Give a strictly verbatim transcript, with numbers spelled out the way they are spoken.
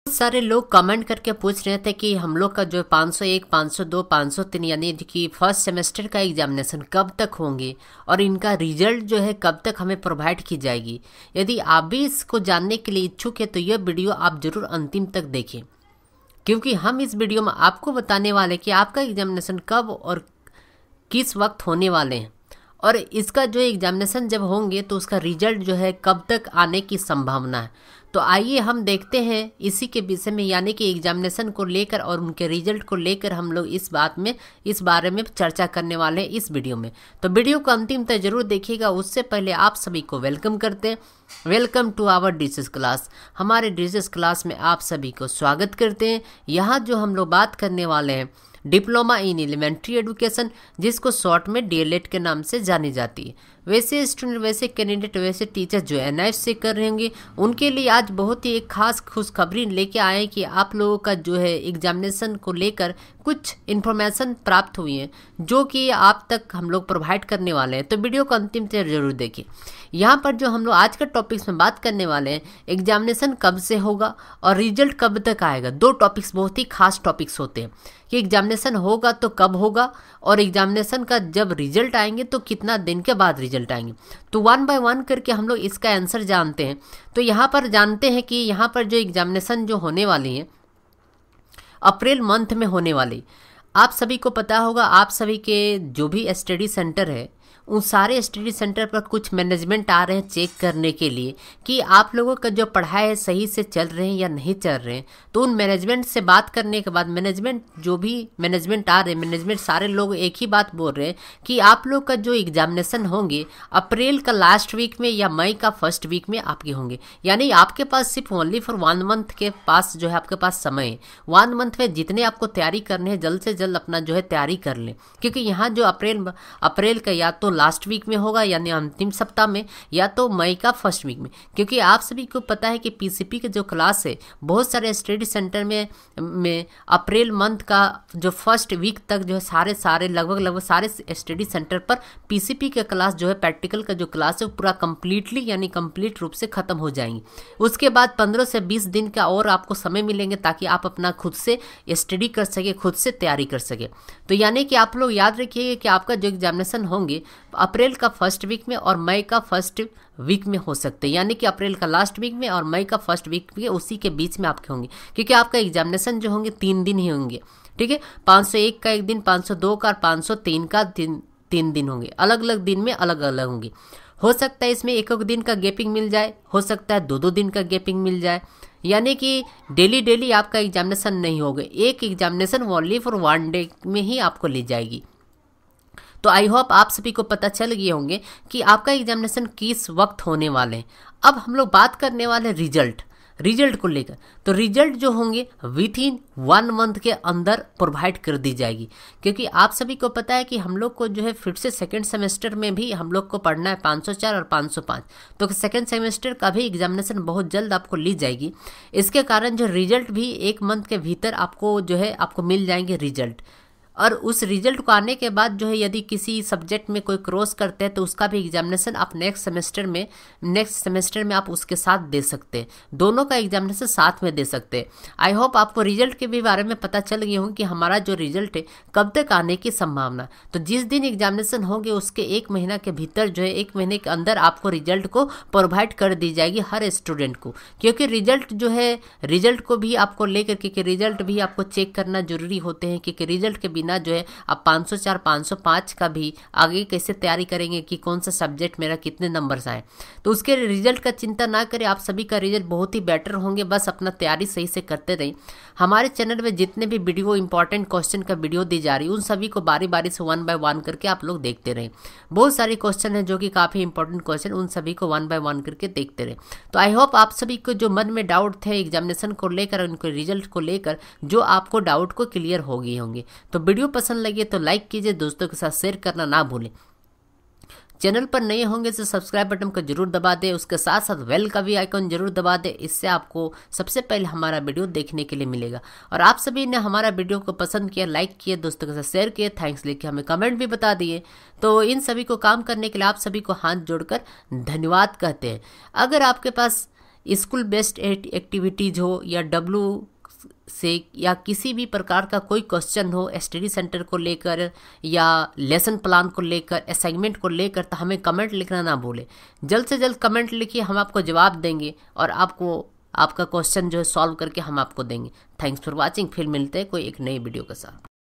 सारे लोग कमेंट करके पूछ रहे थे कि हम लोग का जो पाँच सौ एक, पाँच सौ दो, पाँच सौ तीन यानी कि फर्स्ट सेमेस्टर का एग्जामिनेशन कब तक होंगे और इनका रिजल्ट जो है कब तक हमें प्रोवाइड की जाएगी। यदि आप भी इसको जानने के लिए इच्छुक है तो यह वीडियो आप जरूर अंतिम तक देखें, क्योंकि हम इस वीडियो में आपको बताने वाले कि आपका एग्जामिनेशन कब और किस वक्त होने वाले हैं और इसका जो एग्जामिनेशन जब होंगे तो उसका रिजल्ट जो है कब तक आने की संभावना है। तो आइए हम देखते हैं इसी के विषय में, यानी कि एग्जामिनेशन को लेकर और उनके रिजल्ट को लेकर हम लोग इस बात में इस बारे में चर्चा करने वाले हैं इस वीडियो में। तो वीडियो को अंतिम तक जरूर देखिएगा। उससे पहले आप सभी को वेलकम करते हैं। Welcome to our digital class. हमारे डिजिटल क्लास में आप सभी को स्वागत करते हैं। यहाँ जो हम लोग बात करने वाले हैं डिप्लोमा इन एलिमेंट्री एजुकेशन, जिसको शॉर्ट में डी एल एड के नाम से जानी जाती है। वैसे स्टूडेंट, वैसे कैंडिडेट, वैसे टीचर जो एन आई एस से कर रहे होंगे उनके लिए आज बहुत ही एक खास खुशखबरी लेके आए कि आप लोगों का जो है एग्जामिनेशन को लेकर कुछ इन्फॉर्मेशन प्राप्त हुई है जो कि आप तक हम लोग प्रोवाइड करने वाले हैं। तो वीडियो को अंतिम तक जरूर देखिए। यहाँ पर जो हम लोग आज के टॉपिक्स में बात करने वाले हैं, एग्जामिनेशन कब से होगा और रिजल्ट कब तक आएगा। दो टॉपिक्स बहुत ही खास टॉपिक्स होते हैं कि एग्जामिनेशन होगा तो कब होगा और एग्जामिनेशन का जब रिजल्ट आएंगे तो कितना दिन के बाद रिजल्ट आएंगे। तो वन बाय वन करके हम लोग इसका आंसर जानते हैं। तो यहाँ पर जानते हैं कि यहाँ पर जो एग्जामिनेशन जो होने वाली है अप्रैल मंथ में होने वाली, आप सभी को पता होगा। आप सभी के जो भी स्टडी सेंटर है उन सारे स्टडी सेंटर पर कुछ मैनेजमेंट आ रहे हैं चेक करने के लिए कि आप लोगों का जो पढ़ाई है सही से चल रहे हैं या नहीं चल रहे हैं। तो उन मैनेजमेंट से बात करने के बाद मैनेजमेंट जो भी मैनेजमेंट आ रहे हैं मैनेजमेंट सारे लोग एक ही बात बोल रहे हैं कि आप लोग का जो एग्जामिनेशन होंगे अप्रैल का लास्ट वीक में या मई का फर्स्ट वीक में आपके होंगे। यानी आपके पास सिर्फ ओनली फॉर वन मंथ के पास जो है आपके पास समय है। वन मंथ में जितने आपको तैयारी करने हैं जल्द से जल्द अपना जो है तैयारी कर लें, क्योंकि यहाँ जो अप्रैल अप्रैल का या तो लास्ट वीक में होगा यानी अंतिम सप्ताह में, या तो मई का फर्स्ट वीक में। क्योंकि आप सभी को पता है कि पीसीपी के जो क्लास है बहुत सारे स्टडी सेंटर में में अप्रैल मंथ का जो फर्स्ट वीक तक जो है सारे सारे लगभग लगभग सारे स्टडी सेंटर पर पीसीपी के क्लास जो है प्रैक्टिकल का जो क्लास है पूरा कंप्लीटली यानी कंप्लीट रूप से खत्म हो जाएंगी। उसके बाद पंद्रह से बीस दिन का और आपको समय मिलेंगे ताकि आप अपना खुद से स्टडी कर सके, खुद से तैयारी कर सके। तो यानी कि आप लोग याद रखिए कि आपका जो एग्जामिनेशन होंगे अप्रैल का फर्स्ट वीक में और मई का फर्स्ट वीक में हो सकते हैं, यानी कि अप्रैल का लास्ट वीक में और मई का फर्स्ट वीक में उसी के बीच में आपके होंगे, क्योंकि आपका एग्जामिनेशन जो होंगे तीन दिन ही होंगे। ठीक है, पाँच सौ एक का एक दिन, पाँच सौ दो का और पाँच सौ तीन का तीन तीन दिन होंगे। अलग अलग दिन में अलग अलग होंगे। हो सकता है इसमें एक एक दिन का गैपिंग मिल जाए, हो सकता है दो दो दिन का गैपिंग मिल जाए, यानी कि डेली डेली आपका एग्जामिनेशन नहीं होगा। एक examination only for one day में ही आपको ली जाएगी। तो आई होप आप सभी को पता चल गए होंगे कि आपका एग्जामिनेशन किस वक्त होने वाले हैं। अब हम लोग बात करने वाले रिजल्ट रिजल्ट को लेकर। तो रिजल्ट जो होंगे विथ इन वन मंथ के अंदर प्रोवाइड कर दी जाएगी, क्योंकि आप सभी को पता है कि हम लोग को जो है फिर से सेकेंड सेमेस्टर में भी हम लोग को पढ़ना है पाँच सौ चार और पाँच सौ पाँच। तो सेकेंड सेमेस्टर का भी एग्जामिनेशन बहुत जल्द आपको ली जाएगी। इसके कारण जो रिजल्ट भी एक मंथ के भीतर आपको जो है आपको मिल जाएंगे रिजल्ट। और उस रिजल्ट को आने के बाद जो है यदि किसी सब्जेक्ट में कोई क्रॉस करते हैं तो उसका भी एग्जामिनेशन आप नेक्स्ट सेमेस्टर में नेक्स्ट सेमेस्टर में आप उसके साथ दे सकते हैं। दोनों का एग्जामिनेशन साथ में दे सकते हैं। आई होप आपको रिजल्ट के भी बारे में पता चल गया होगा कि हमारा जो रिजल्ट है कब तक आने की संभावना। तो जिस दिन एग्जामिनेशन होंगे उसके एक महीना के भीतर जो है एक महीने के अंदर आपको रिजल्ट को प्रोवाइड कर दी जाएगी हर स्टूडेंट को, क्योंकि रिजल्ट जो है रिजल्ट को भी आपको लेकर क्योंकि रिजल्ट भी आपको चेक करना जरूरी होते हैं, क्योंकि रिजल्ट के ना जो है आप पाँच सौ चार पाँच सौ पाँच का भी आगे कैसे तैयारी करेंगे कि कौन सा सब्जेक्ट मेरा कितने नंबर्स आए। तो उसके रिजल्ट का चिंता ना करें, आप सभी का रिजल्ट बहुत ही बेटर होंगे। बस अपना तैयारी सही से करते रहें। हमारे चैनल में जितने भी वीडियो इंपॉर्टेंट क्वेश्चन का वीडियो दी जा रही है उन सभी को बारी बारी से वन बाय वन करके आप लोग देखते रहें। बहुत सारे क्वेश्चन हैं जो कि काफ़ी इंपॉर्टेंट क्वेश्चन, उन सभी को वन बाय वन करके देखते रहें। तो आई होप आप सभी को जो मन में डाउट थे एग्जामिनेशन को लेकर उनके रिजल्ट को लेकर जो आपको डाउट को क्लियर हो गए होंगे। तो वीडियो पसंद लगे तो लाइक कीजिए, दोस्तों के साथ शेयर करना ना भूलें। चैनल पर नए होंगे तो सब्सक्राइब बटन को जरूर दबा दें, उसके साथ साथ बेल का भी आइकन जरूर दबा दें। इससे आपको सबसे पहले हमारा वीडियो देखने के लिए मिलेगा। और आप सभी ने हमारा वीडियो को पसंद किया, लाइक किया, दोस्तों के साथ शेयर किए, थैंक्स लिख हमें कमेंट भी बता दिए। तो इन सभी को काम करने के लिए आप सभी को हाथ जोड़कर धन्यवाद कहते हैं। अगर आपके पास स्कूल बेस्ड एक्टिविटीज़ हो या डब्लू से या किसी भी प्रकार का कोई क्वेश्चन हो स्टडी सेंटर को लेकर या लेसन प्लान को लेकर, असाइनमेंट को लेकर, तो हमें कमेंट लिखना ना भूलें। जल्द से जल्द कमेंट लिखिए, हम आपको जवाब देंगे और आपको आपका क्वेश्चन जो है सॉल्व करके हम आपको देंगे। Thanks for watching. फिर मिलते हैं कोई एक नई वीडियो के साथ।